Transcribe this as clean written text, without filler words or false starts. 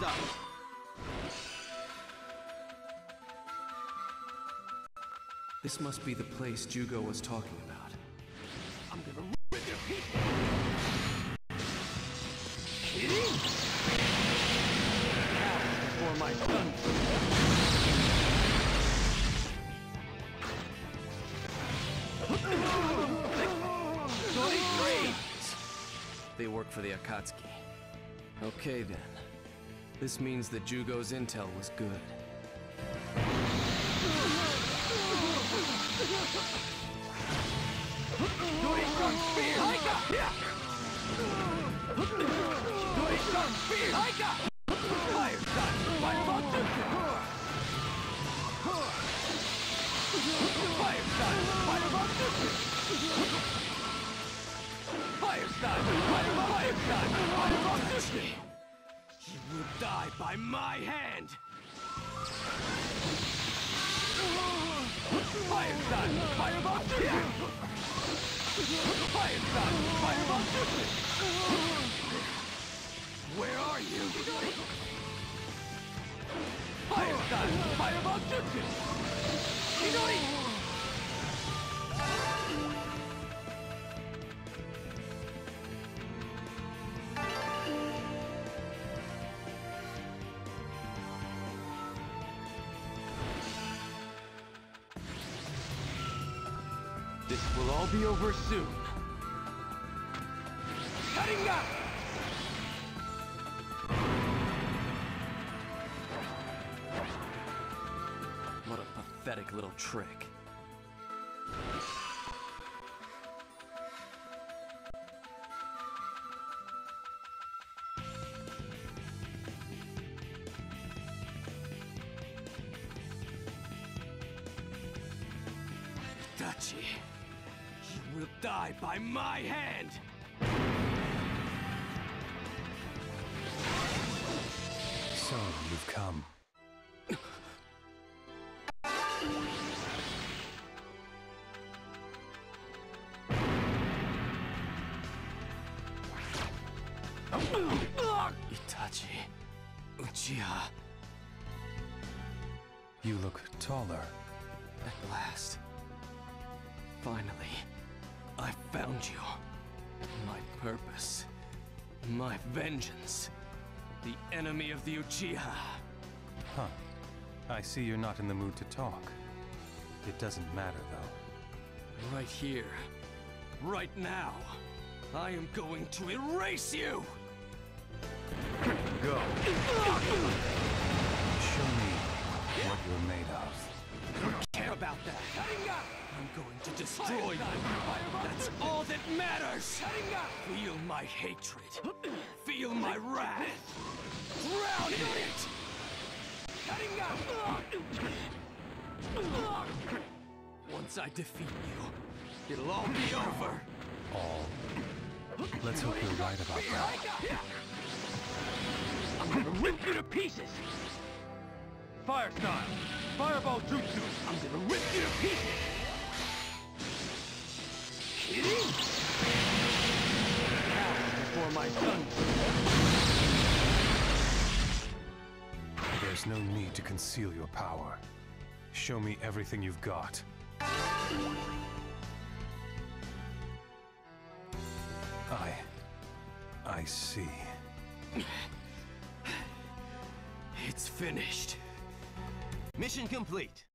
This must be the place Jugo was talking about. I'm gonna rip your pieces! Kidding? Now, before my son. They work for the Akatsuki. Okay then. This means that Jugo's intel was good. You will die by my hand! Fire-style! Fireball! Fire-style! Fireball! Where are you? Fire-style! Fireball! Chidori! This will all be over soon. Cutting up! What a pathetic little trick. Itachi, you will die by my hand! So, you've come. Itachi, Uchiha. You look taller. At last. Finally, I found you. My purpose. My vengeance. The enemy of the Uchiha. Huh. I see you're not in the mood to talk. It doesn't matter, though. Right here. Right now. I am going to erase you! Go. Show me what you're made of. I don't care about that! I'm going to destroy you! That's all that matters! Feel my hatred! Feel my wrath! Drown in it! Once I defeat you, it'll all be over! All. Let's hope you're right about that. I'm gonna rip you to pieces! Fire style! Fireball jutsu! I'm gonna rip you to pieces! Kidding? Now, before my son. There's no need to conceal your power. Show me everything you've got. I see. It's finished. Mission complete.